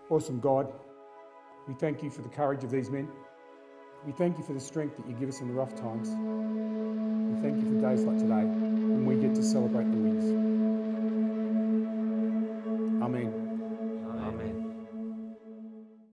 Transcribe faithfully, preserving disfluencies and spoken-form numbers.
Awesome God, we thank you for the courage of these men. We thank you for the strength that you give us in the rough times. We thank you for days like today when we get to celebrate the wins.